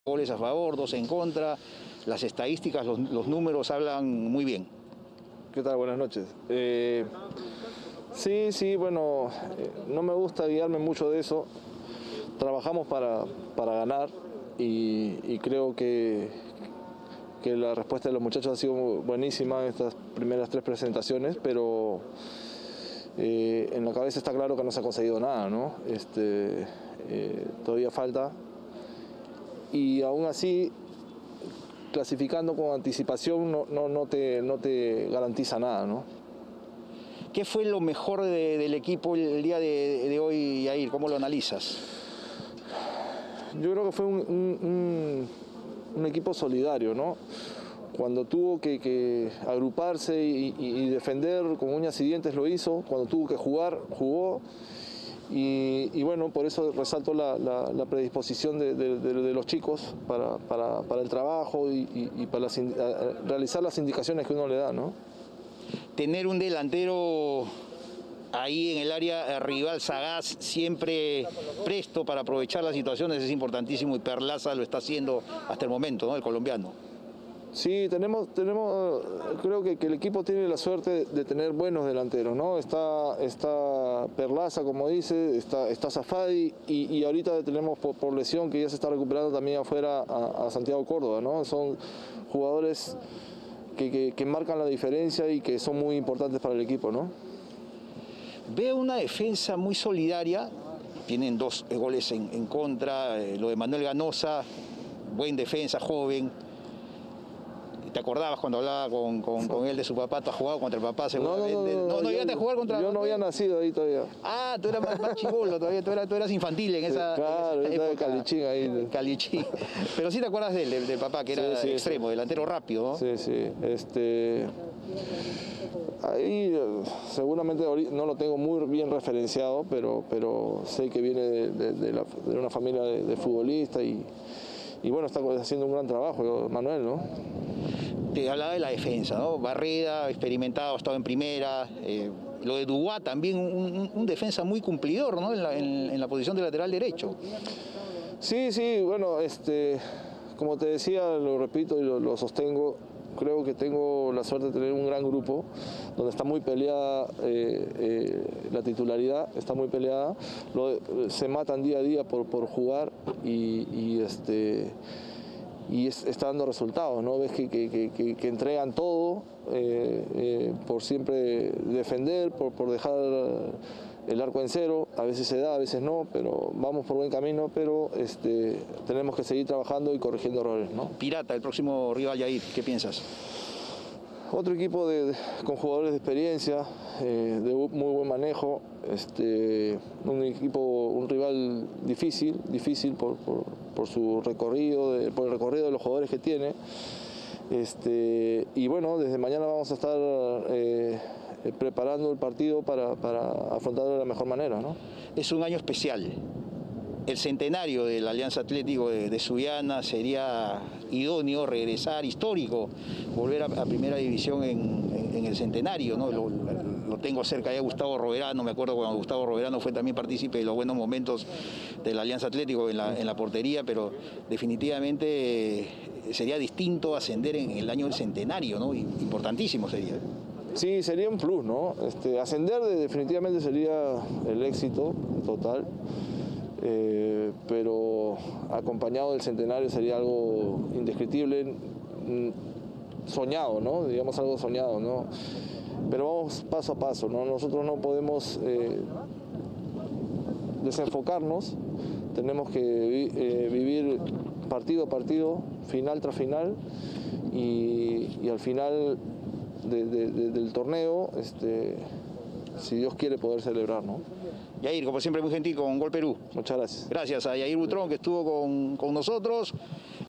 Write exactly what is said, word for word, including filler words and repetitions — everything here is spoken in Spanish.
Goles a favor, dos en contra, las estadísticas, los, los números hablan muy bien. ¿Qué tal? Buenas noches. Eh, sí, sí, bueno, eh, no me gusta guiarme mucho de eso. Trabajamos para, para ganar y, y creo que, que la respuesta de los muchachos ha sido buenísima en estas primeras tres presentaciones, pero eh, en la cabeza está claro que no se ha conseguido nada, ¿no? Este, eh, todavía falta. Y aún así, clasificando con anticipación no, no, no, te, no te garantiza nada, ¿no? ¿Qué fue lo mejor de, del equipo el día de, de hoy, Yair? ¿Cómo lo analizas? Yo creo que fue un, un, un, un equipo solidario, ¿no? Cuando tuvo que, que agruparse y, y, y defender con uñas y dientes lo hizo, cuando tuvo que jugar, jugó. Y, y bueno, por eso resalto la, la, la predisposición de, de, de, de los chicos para, para, para el trabajo y, y, y para las, realizar las indicaciones que uno le da, ¿no? Tener un delantero ahí en el área rival, sagaz, siempre presto para aprovechar las situaciones, es importantísimo, y Perlaza lo está haciendo hasta el momento, ¿no? El colombiano. Sí, tenemos, tenemos creo que, que el equipo tiene la suerte de, de tener buenos delanteros, ¿no? Está, está Perlaza, como dice, está, está Zafadi y, y ahorita tenemos por, por lesión que ya se está recuperando también afuera a, a Santiago Córdoba, ¿no? Son jugadores que, que, que marcan la diferencia y que son muy importantes para el equipo, ¿no? Veo una defensa muy solidaria, tienen dos goles en, en contra, eh, lo de Manuel Ganosa, buen defensa, joven. ¿Te acordabas cuando hablaba con, con, con él de su papá? ¿Tú has jugado contra el papá seguramente? No, no, no, no, no, no llegaste a jugar contra Yo no había nacido ahí todavía. Ah, tú eras más, más chibolo todavía, tú eras, tú eras infantil en esa, claro, en esa época. Calichín ahí. Calichín. Pero sí te acuerdas de él, del, del papá, que era sí, sí, extremo, sí. Delantero rápido, ¿no? Sí, sí. Este... Ahí seguramente no lo tengo muy bien referenciado, pero, pero sé que viene de, de, de, la, de una familia de, de futbolistas y, y bueno, está haciendo un gran trabajo, Manuel, ¿no? Te hablaba de la defensa, ¿no? Barreda, experimentado, ha estado en primera. Eh, lo de Dubois también, un, un defensa muy cumplidor, ¿no? En la, en, en la posición de lateral derecho. Sí, sí, bueno, este, como te decía, lo repito y lo, lo sostengo. Creo que tengo la suerte de tener un gran grupo donde está muy peleada eh, eh, la titularidad, está muy peleada, lo, se matan día a día por, por jugar y, y, este, y es, está dando resultados, ¿no? Ves que, que, que, que entregan todo eh, eh, por siempre defender, por, por dejar el arco en cero, a veces se da, a veces no, pero vamos por buen camino, pero este, tenemos que seguir trabajando y corrigiendo errores, ¿no? Pirata, el próximo rival, Yair, ¿qué piensas? Otro equipo de, de, con jugadores de experiencia, eh, de muy buen manejo, este, un equipo, un rival difícil, difícil por, por, por su recorrido, de, por el recorrido de los jugadores que tiene. Este, y bueno, desde mañana vamos a estar eh, preparando el partido para, para afrontarlo de la mejor manera, ¿no? Es un año especial. El centenario de la Alianza Atlético de, de Sullana, sería idóneo regresar, histórico, volver a, a primera división en, en, en el centenario, ¿no? Lo, lo tengo cerca ya Gustavo Roverano, me acuerdo cuando Gustavo Roverano fue también partícipe de los buenos momentos de la Alianza Atlético en la, en la portería, pero definitivamente sería distinto ascender en el año del centenario, ¿no? Importantísimo sería. Sí, sería un plus, ¿no? Este, ascender definitivamente sería el éxito total. Eh, pero acompañado del centenario sería algo indescriptible, soñado, ¿no? Digamos algo soñado, ¿no? Pero vamos paso a paso, ¿no? Nosotros no podemos eh, desenfocarnos, tenemos que eh, vivir partido a partido, final tras final, y, y al final de, de, de, del torneo, este, si Dios quiere, poder celebrar, ¿no? Yair, como siempre, muy gentil con Gol Perú. Muchas gracias. Gracias a Yair Butrón, que estuvo con, con nosotros.